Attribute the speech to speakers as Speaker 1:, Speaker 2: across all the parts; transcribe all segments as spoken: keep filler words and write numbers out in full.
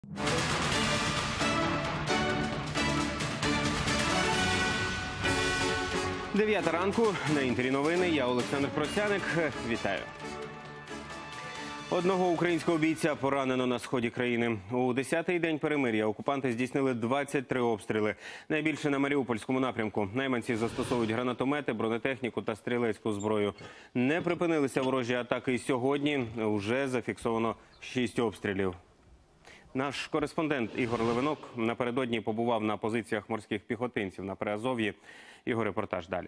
Speaker 1: Дев'ята ранку, на Інтері новини, я Олександр Процяник. Вітаю. Одного українського бійця поранено на сході країни. У десятий день перемир'я окупанти здійснили двадцять три обстріли. Найбільше на Маріупольському напрямку. Найманці застосовують гранатомети, бронетехніку та стрілецьку зброю. Не припинилися ворожі атаки і сьогодні. Уже зафіксовано шість обстрілів. Наш кореспондент Ігор Левинок напередодні побував на позиціях морських піхотинців на Приазов'ї. Його репортаж далі.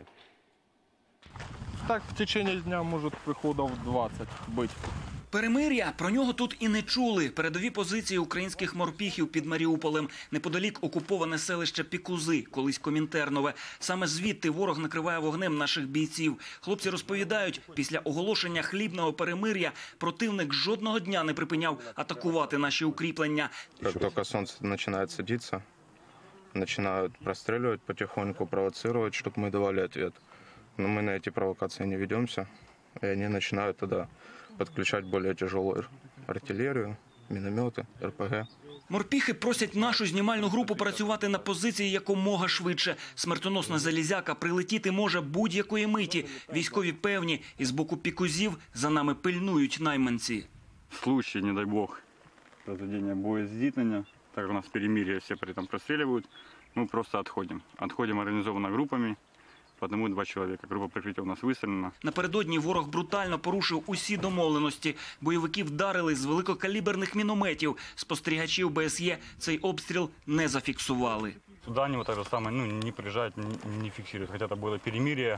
Speaker 2: Так, в течение дня може приходів двадцять бути.
Speaker 3: Перемир'я, про нього тут і не чули. Передові позиції українських морпіхів під Маріуполем. Неподалік окуповане селище Пікузи, колись Комінтернове. Саме звідти ворог накриває вогнем наших бійців. Хлопці розповідають, після оголошення хлібного перемир'я противник жодного дня не припиняв атакувати наші укріплення.
Speaker 4: Як тільки сонце починає садитися, починають прострілювати потихоньку, провоцировать, щоб ми давали відповідь. Но мы на эти провокации не ведемся, и они начинают тогда подключать более тяжелую артиллерию, минометы, эр пэ гэ.
Speaker 3: Морпіхи просять нашу знімальну групу працювати на позиції якомога швидше. Смертоносна залізяка прилетіти може будь-якої миті. Військові певні, і з боку Пікузів за нами пильнують найманці.
Speaker 5: В случае, не дай бог, проведения боезіткнення, так у нас перемирие, все при этом простреливают, мы просто отходим. Отходим организованно группами. По одному-два чоловіка. Група прикриття у нас вистрілена.
Speaker 3: Напередодні ворог брутально порушив усі домовленості. Бойовики вдарили з великокаліберних мінометів. Спостерігачів Б С Є цей обстріл не зафіксували.
Speaker 5: Сюди вони так же саме ну, не приїжджають, не, не фіксують. Хоча це було перемир'я.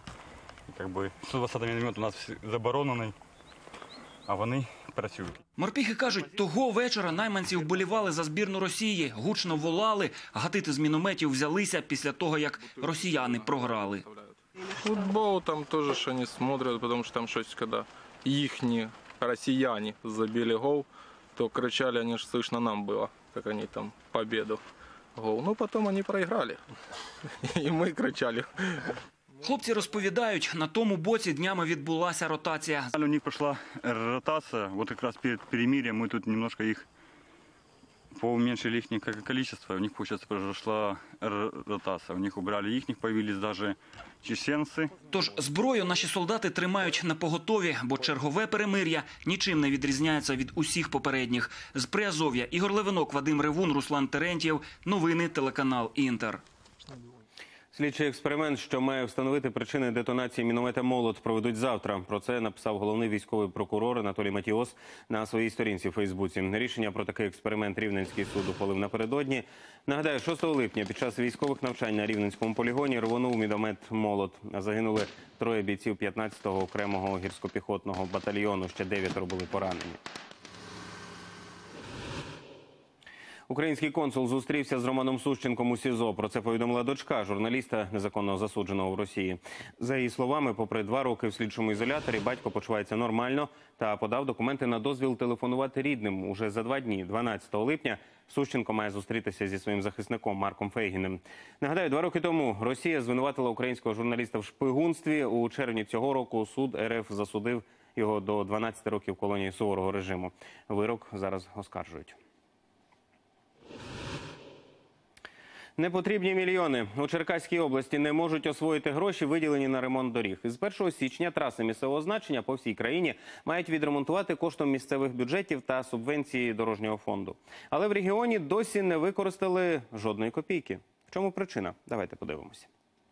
Speaker 5: сто двадцятий міномет у нас заборонений, а вони працюють.
Speaker 3: Морпіхи кажуть, того вечора найманці вболівали за збірну Росії, гучно волали, гатити з мінометів взялися після того, як росіяни програли.
Speaker 2: Футбол там теж вони смотрять, тому що там щось, коли їхні росіяни забили гол, то кричали, вони ж слышно нам було, як вони там победу гол. Ну, потім вони програли, і ми кричали.
Speaker 3: Хлопці розповідають, на тому боці днями відбулася ротація.
Speaker 5: У них пройшла ротація, от якраз перед перемир'ям ми тут немножко їх поуменьшили їхнє кількість, у них, виходить, пройшла ротація. У них убрали їхніх, появились навіть чеченці.
Speaker 3: Тож зброю наші солдати тримають на поготові, бо чергове перемир'я нічим не відрізняється від усіх попередніх. З Приазов'я Ігор Левинок, Вадим Ревун, Руслан Терентьєв. Новини, телеканал Інтер.
Speaker 1: Слідчий експеримент, що має встановити причини детонації міномета «Молот», проведуть завтра. Про це написав головний військовий прокурор Анатолій Матіос на своїй сторінці в Фейсбуці. Рішення про такий експеримент Рівненський суд ухвалив напередодні. Нагадаю, шостого липня під час військових навчань на Рівненському полігоні рвонув міномет «Молот». Загинули троє бійців п'ятнадцятого окремого гірсько-піхотного батальйону, ще дев'ятеро були поранені. Український консул зустрівся з Романом Сущенком у СІЗО. Про це повідомила дочка журналіста, незаконно засудженого в Росії. За її словами, попри два роки в слідчому ізоляторі, батько почувається нормально та подав документи на дозвіл телефонувати рідним. Уже за два дні, дванадцятого липня, Сущенко має зустрітися зі своїм захисником Марком Фейгіним. Нагадаю, два роки тому Росія звинуватила українського журналіста в шпигунстві. У червні цього року суд Ер Еф засудив його до дванадцяти років колонії суворого режиму. Вирок зараз оскаржують. Непотрібні мільйони. У Черкаській області не можуть освоїти гроші, виділені на ремонт доріг. Із першого січня траси місцевого значення по всій країні мають відремонтувати коштом місцевих бюджетів та субвенції дорожнього фонду. Але в регіоні досі не використали жодної копійки. В чому причина? Давайте подивимося.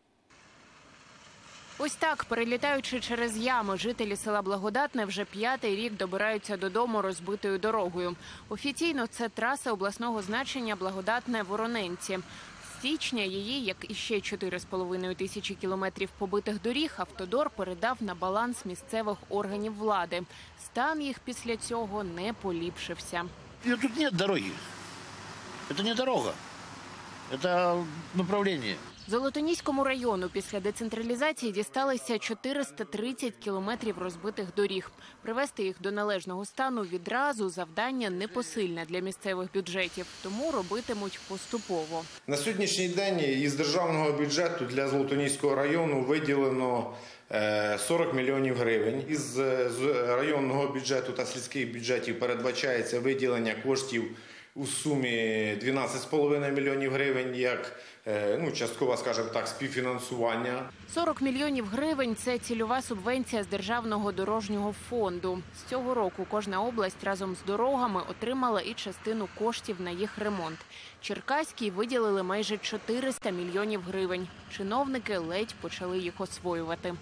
Speaker 6: Ось так, перелітаючи через ями, жителі села Благодатне вже п'ятий рік добираються додому розбитою дорогою. Офіційно це траса обласного значення Благодатне-Вороненці. З січня її, як і ще чотири з половиною тисячі кілометрів побитих доріг, Автодор передав на баланс місцевих органів влади. Стан їх після цього не поліпшився.
Speaker 7: Тут немає дороги. Це не дорога. Це направлення.
Speaker 6: Золотоніському району після децентралізації дісталися чотириста тридцять кілометрів розбитих доріг. Привести їх до належного стану відразу завдання непосильне для місцевих бюджетів, тому робитимуть поступово.
Speaker 8: На сьогоднішній день із державного бюджету для Золотоніського району виділено сорок мільйонів гривень. Із районного бюджету та сільських бюджетів передбачається виділення коштів у сумі дванадцять з половиною мільйонів гривень, як ну, часткове, скажімо так, співфінансування.
Speaker 6: сорок мільйонів гривень – це цільова субвенція з Державного дорожнього фонду. З цього року кожна область разом з дорогами отримала і частину коштів на їх ремонт. Черкаській виділили майже чотириста мільйонів гривень. Чиновники ледь почали їх освоювати.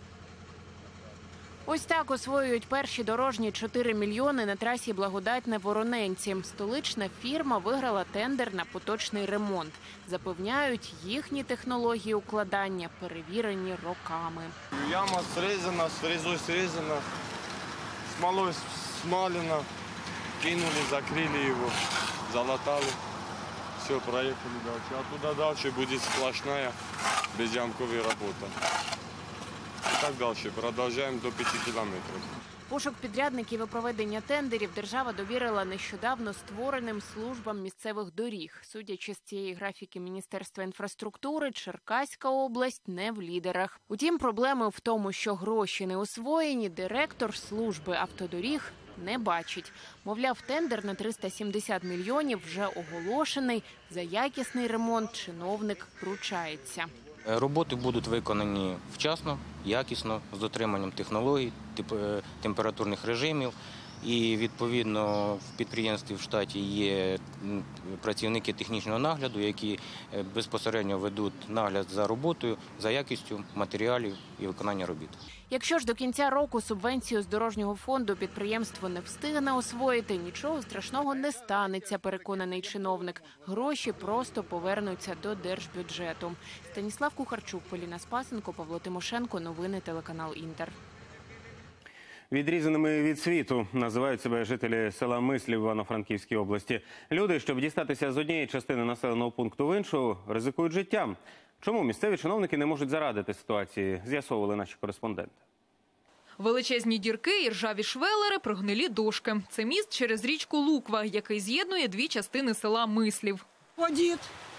Speaker 6: Ось так освоюють перші дорожні чотири мільйони на трасі Благодатне-Вороненці. Столична фірма виграла тендер на поточний ремонт. Запевняють, їхні технології укладання перевірені роками.
Speaker 9: Яма срезана, с фрезой срезана, смолой смалена, кинули, закрыли его, залатали. Все, проехали дальше. А туда дальше будет сплошная безямковая работа. І так далі. Продовжуємо до п'яти кілометрів.
Speaker 6: Пошук підрядників і проведення тендерів держава довірила нещодавно створеним службам місцевих доріг. Судячи з цієї графіки Міністерства інфраструктури, Черкаська область не в лідерах. Утім, проблеми в тому, що гроші не освоєні, директор служби автодоріг не бачить. Мовляв, тендер на триста сімдесят мільйонів вже оголошений. За якісний ремонт чиновник ручається.
Speaker 10: Роботи будуть виконані вчасно, якісно, з дотриманням технологій, температурних режимів. І, відповідно, в підприємстві в штаті є працівники технічного нагляду, які безпосередньо ведуть нагляд за роботою, за якістю матеріалів і виконання робіт.
Speaker 6: Якщо ж до кінця року субвенцію з дорожнього фонду підприємство не встигне освоїти, нічого страшного не станеться, переконаний чиновник. Гроші просто повернуться до держбюджету. Станіслав Кухарчук, Поліна Спасенко, Павло Тимошенко. Новини телеканал «Інтер».
Speaker 1: Відрізаними від світу називають себе жителі села Мислів в Івано-Франківській області. Люди, щоб дістатися з однієї частини населеного пункту в іншу, ризикують життям. Чому місцеві чиновники не можуть зарадити ситуації, з'ясовували наші кореспонденти.
Speaker 11: Величезні дірки і ржаві швелери, прогнилі дошки. Це міст через річку Луква, який з'єднує дві частини села Мислів.
Speaker 12: Ходіть.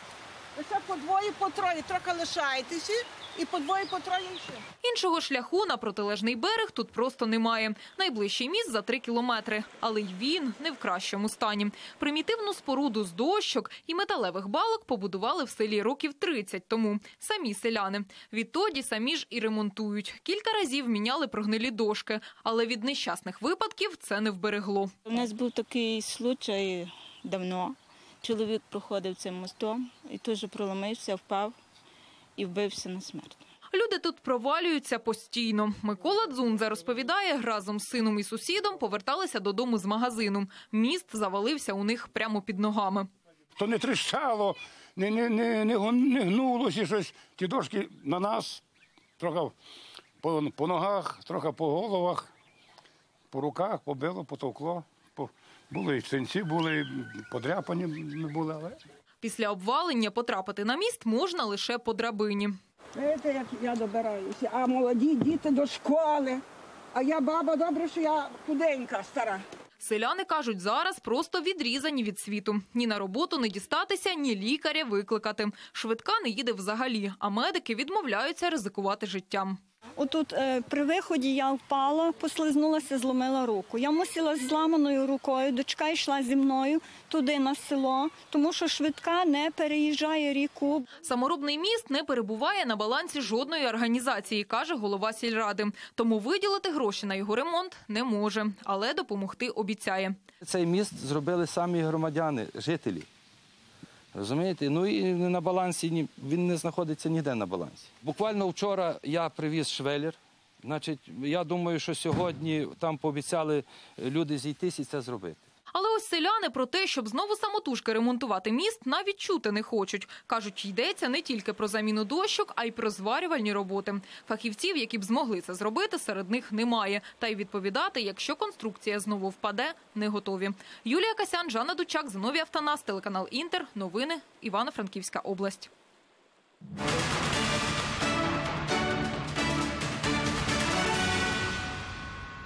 Speaker 12: Лише по двоє, по троє. Трохи лишайтеся і по двоє, по троє ще.
Speaker 11: Іншого шляху на протилежний берег тут просто немає. Найближчий міст за три кілометри. Але й він не в кращому стані. Примітивну споруду з дощок і металевих балок побудували в селі років тридцять тому. Самі селяни. Відтоді самі ж і ремонтують. Кілька разів міняли прогнилі дошки. Але від нещасних випадків це не вберегло.
Speaker 13: У нас був такий случай давно. Чоловік проходив цим мостом і теж проломився, впав і вбився на смерть.
Speaker 11: Люди тут провалюються постійно. Микола Дзунза розповідає, разом з сином і сусідом поверталися додому з магазину. Міст завалився у них прямо під ногами.
Speaker 14: То не тріщало, не, не, не, не, не гнулося щось. Ті дошки на нас, трохи по, по ногах, трохи по головах, по руках побило, потовкло. По, були і синці, були, подряпані були, але...
Speaker 11: Після обвалення потрапити на міст можна лише по драбині.
Speaker 12: Знаєте, як я добираюся, а молоді діти до школи, а я баба, добре, що я худенька, стара.
Speaker 11: Селяни кажуть, зараз просто відрізані від світу. Ні на роботу не дістатися, ні лікаря викликати. Швидка не їде взагалі, а медики відмовляються ризикувати життям.
Speaker 13: Отут е, при виході я впала, послизнулася, зломила руку. Я мусила з зламаною рукою, дочка йшла зі мною туди на село, тому що швидка не переїжджає ріку.
Speaker 11: Саморобний міст не перебуває на балансі жодної організації, каже голова сільради. Тому виділити гроші на його ремонт не може, але допомогти обіцяє.
Speaker 15: Цей міст зробили самі громадяни, жителі. Розумієте? Ну і на балансі, він не знаходиться ніде на балансі. Буквально вчора я привіз швелер. Значить, я думаю, що сьогодні там пообіцяли люди зійтись і це зробити.
Speaker 11: Але ось селяни про те, щоб знову самотужки ремонтувати міст, навіть чути не хочуть. Кажуть, йдеться не тільки про заміну дощок, а й про зварювальні роботи. Фахівців, які б змогли це зробити, серед них немає. Та й відповідати, якщо конструкція знову впаде, не готові. Юлія Касян, Жанна Дучак, Зиновій Автонас, телеканал «Інтер», новини, Івано-Франківська область.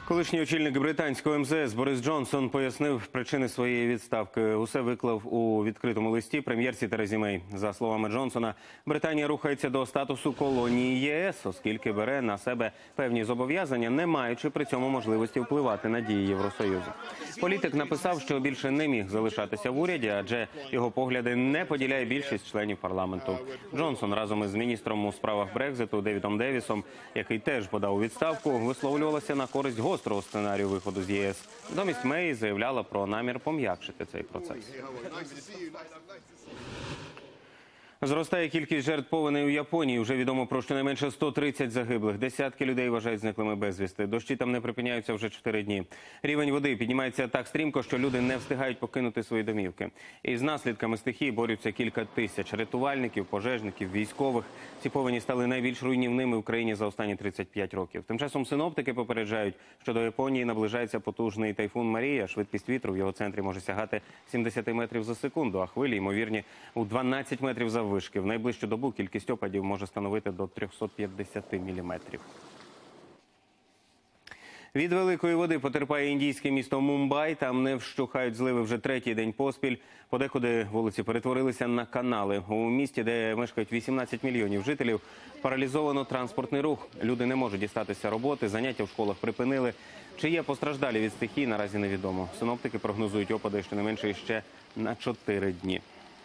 Speaker 1: Колишній очільник британського ем зе ес Борис Джонсон пояснив причини своєї відставки. Усе виклав у відкритому листі прем'єрці Терезі Мей. За словами Джонсона, Британія рухається до статусу колонії є ес, оскільки бере на себе певні зобов'язання, не маючи при цьому можливості впливати на дії Євросоюзу. Політик написав, що більше не міг залишатися в уряді, адже його погляди не поділяє більшість членів парламенту. Джонсон разом із міністром у справах Брекзиту Девідом Девісом, який теж подав у відставку, висловлювалася на користь гострого сценарію виходу з є ес. Натомість Мей заявляла про намір пом'якшити цей процес. Зростає кількість жертв повеней у Японії. Вже відомо про щонайменше сто тридцять загиблих. Десятки людей вважають зниклими безвісти. Дощі там не припиняються вже чотири дні. Рівень води піднімається так стрімко, що люди не встигають покинути свої домівки. І з наслідками стихії борються кілька тисяч рятувальників, пожежників, військових. Ці повені стали найбільш руйнівними в країні за останні тридцять п'ять років. Тим часом синоптики попереджають, що до Японії наближається потужний тайфун Марія. Швидкість вітру в його центрі може сягати сімдесят метрів за секунду, а хвилі, ймовірні, у дванадцять метрів за вишки. В найближчу добу кількість опадів може становити до трьохсот п'ятдесяти міліметрів. Від великої води потерпає індійське місто Мумбай. Там не вщухають зливи вже третій день поспіль. Подекуди вулиці перетворилися на канали. У місті, де мешкають вісімнадцять мільйонів жителів, паралізовано транспортний рух. Люди не можуть дістатися роботи, заняття в школах припинили. Чи є постраждалі від стихії, наразі невідомо. Синоптики прогнозують опади щонайменше ще на чотири дні.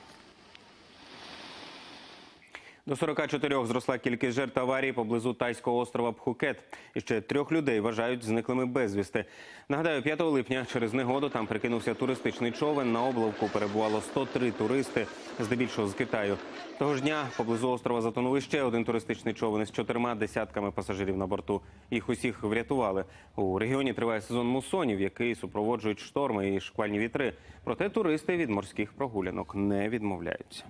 Speaker 1: До сорока чотирьох зросла кількість жертв аварії поблизу тайського острова Пхукет. І ще трьох людей вважають зниклими безвісти. Нагадаю, п'ятого липня через негоду там прикинувся туристичний човен. На облавку перебувало сто три туристи, здебільшого з Китаю. Того ж дня поблизу острова затонув іще один туристичний човен із чотирма десятками пасажирів на борту. Їх усіх врятували. У регіоні триває сезон мусонів, який супроводжують шторми і шквальні вітри. Проте туристи від морських прогулянок не відмовляються.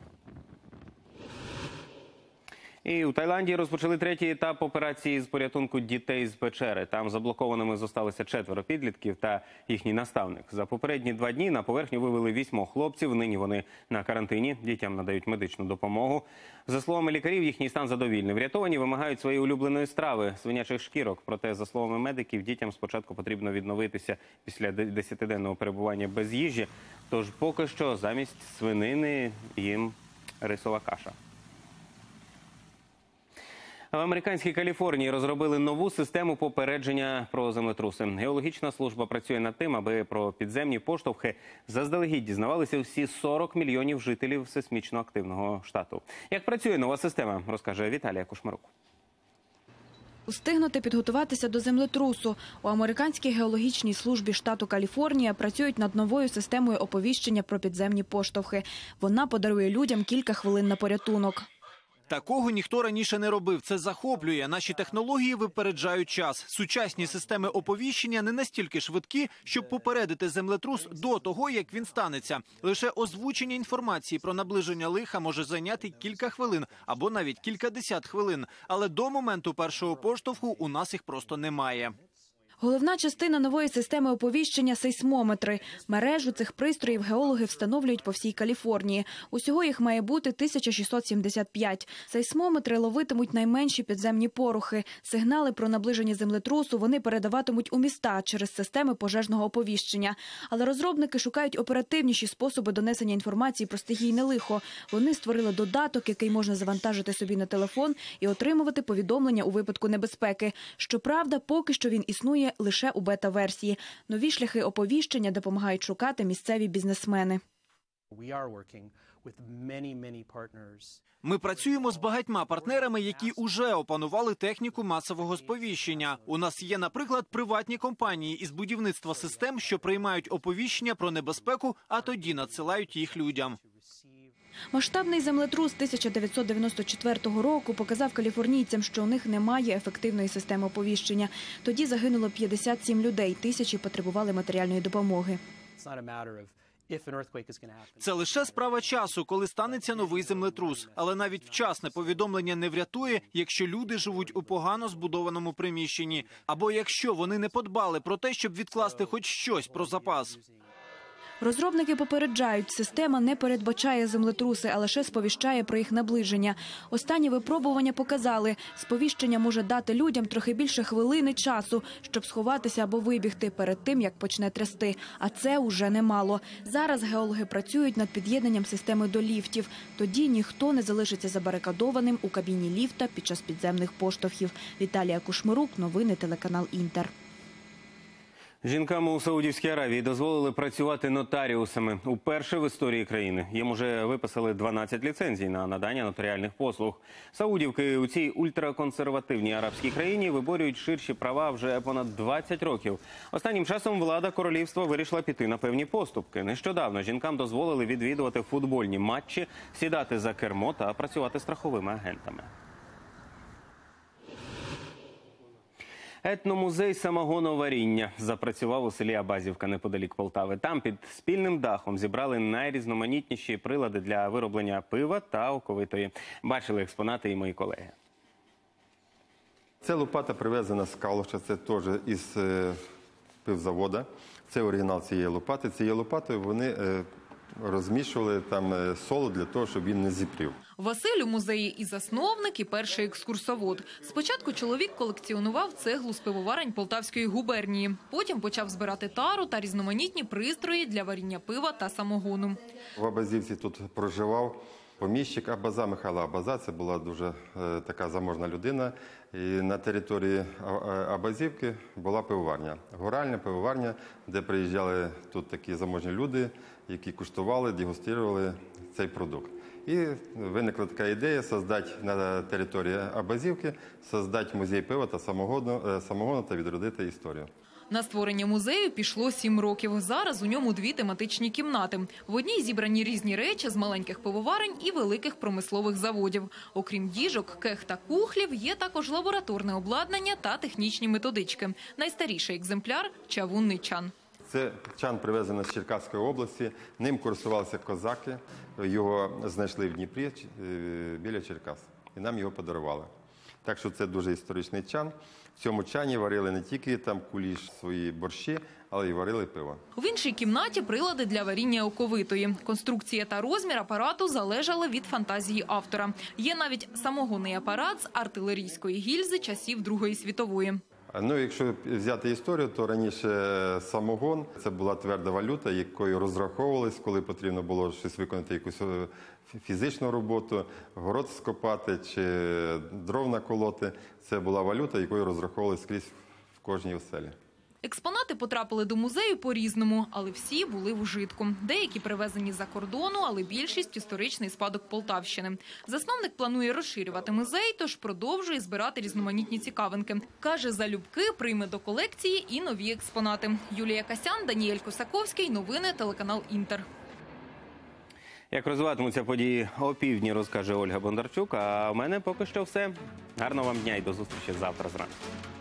Speaker 1: І у Таїланді розпочали третій етап операції з порятунку дітей з печери. Там заблокованими зосталися четверо підлітків та їхній наставник. За попередні два дні на поверхню вивели вісьмох хлопців. Нині вони на карантині. Дітям надають медичну допомогу. За словами лікарів, їхній стан задовільний. Врятовані вимагають своєї улюбленої страви – свинячих шкірок. Проте, за словами медиків, дітям спочатку потрібно відновитися після десятиденного перебування без їжі. Тож поки що замість свинини їм рисова каша. В американській Каліфорнії розробили нову систему попередження про землетруси. Геологічна служба працює над тим, аби про підземні поштовхи заздалегідь дізнавалися всі сорок мільйонів жителів сейсмічно активного штату. Як працює нова система, розкаже Віталія Кушмарук.
Speaker 16: Устигнути підготуватися до землетрусу. У американській геологічній службі штату Каліфорнія працюють над новою системою оповіщення про підземні поштовхи. Вона подарує людям кілька хвилин на порятунок.
Speaker 17: Такого ніхто раніше не робив. Це захоплює. Наші технології випереджають час. Сучасні системи оповіщення не настільки швидкі, щоб попередити землетрус до того, як він станеться. Лише озвучення інформації про наближення лиха може зайняти кілька хвилин або навіть кількадесят хвилин. Але до моменту першого поштовху у нас їх просто немає.
Speaker 16: Головна частина нової системи оповіщення – сейсмометри. Мережу цих пристроїв геологи встановлюють по всій Каліфорнії. Усього їх має бути тисяча шістсот сімдесят п'ять. Сейсмометри ловитимуть найменші підземні порухи. Сигнали про наближення землетрусу вони передаватимуть у міста через системи пожежного оповіщення. Але розробники шукають оперативніші способи донесення інформації про стихійне лихо. Вони створили додаток, який можна завантажити собі на телефон і отримувати повідомлення у випадку небезпеки. Щоправда, поки що він існує лише у бета-версії. Нові шляхи оповіщення допомагають шукати місцеві бізнесмени.
Speaker 17: Ми працюємо з багатьма партнерами, які уже опанували техніку масового сповіщення. У нас є, наприклад, приватні компанії із будівництва систем, що приймають оповіщення про небезпеку, а тоді надсилають їх людям.
Speaker 16: Масштабний землетрус тисяча дев'ятсот дев'яносто четвертого року показав каліфорнійцям, що у них немає ефективної системи оповіщення. Тоді загинуло п'ятдесят сім людей, тисячі потребували матеріальної допомоги.
Speaker 17: Це лише справа часу, коли станеться новий землетрус. Але навіть вчасне повідомлення не врятує, якщо люди живуть у погано збудованому приміщенні. Або якщо вони не подбали про те, щоб відкласти хоч щось про запас.
Speaker 16: Розробники попереджають, система не передбачає землетруси, а лише сповіщає про їх наближення. Останні випробування показали, сповіщення може дати людям трохи більше хвилини часу, щоб сховатися або вибігти перед тим, як почне трясти. А це уже немало. Зараз геологи працюють над під'єднанням системи до ліфтів. Тоді ніхто не залишиться забарикадованим у кабіні ліфта під час підземних поштовхів. Віталія Кушмирук, новини, телеканал «Інтер».
Speaker 1: Жінкам у Саудівській Аравії дозволили працювати нотаріусами. Уперше в історії країни. Їм уже виписали дванадцять ліцензій на надання нотаріальних послуг. Саудівки у цій ультраконсервативній арабській країні виборюють ширші права вже понад двадцять років. Останнім часом влада королівства вирішила піти на певні поступки. Нещодавно жінкам дозволили відвідувати футбольні матчі, сідати за кермо та працювати страховими агентами. Етномузей самогоноваріння запрацював у селі Абазівка неподалік Полтави. Там під спільним дахом зібрали найрізноманітніші прилади для вироблення пива та оковитої. Бачили експонати і мої колеги.
Speaker 18: Це лопата привезена з Калуша, це теж із е, пивзавода. Це оригінал цієї лопати. Цією лопатою вони е, розмішували там е, солод для того, щоб він не зіпрів.
Speaker 11: Василь у музеї і засновник, і перший екскурсовод. Спочатку чоловік колекціонував цеглу з пивоварень Полтавської губернії. Потім почав збирати тару та різноманітні пристрої для варіння пива та самогону.
Speaker 18: В Абазівці тут проживав поміщик Абаза, Михайло Абаза. Це була дуже е, така заможна людина. І на території Абазівки була пивоварня. Горальня пивоварня, де приїжджали тут такі заможні люди, які куштували, дегустували цей продукт. І виникла така ідея створити на території Абазівки, створити музей пива та самогону, самогону та відродити історію.
Speaker 11: На створення музею пішло сім років. Зараз у ньому дві тематичні кімнати. В одній зібрані різні речі з маленьких пивоварень і великих промислових заводів. Окрім діжок, кех та кухлів, є також лабораторне обладнання та технічні методички. Найстаріший екземпляр – чавунний чан.
Speaker 18: Це чан привезений з Черкаської області, ним користувалися козаки, його знайшли в Дніпрі біля Черкас і нам його подарували. Так що це дуже історичний чан. В цьому чані варили не тільки там куліш, свої борщі, але й варили пиво.
Speaker 11: В іншій кімнаті прилади для варіння оковитої. Конструкція та розмір апарату залежали від фантазії автора. Є навіть самогонний апарат з артилерійської гільзи часів Другої світової.
Speaker 18: Ну, якщо взяти історію, то раніше самогон – це була тверда валюта, якою розраховувались, коли потрібно було щось виконати, якусь фізичну роботу, город скопати чи дров наколоти. Це була валюта, якою розраховувались скрізь в кожній оселі.
Speaker 11: Експонати потрапили до музею по-різному, але всі були в ужитку. Деякі привезені з-за кордону, але більшість – історичний спадок Полтавщини. Засновник планує розширювати музей, тож продовжує збирати різноманітні цікавинки. Каже, залюбки прийме до колекції і нові експонати. Юлія Касян, Даніель Косаковський. Новини, телеканал «Інтер».
Speaker 1: Як розвиватимуться події опівдні, розкаже Ольга Бондарчук. А в мене поки що все. Гарного вам дня і до зустрічі завтра зранку.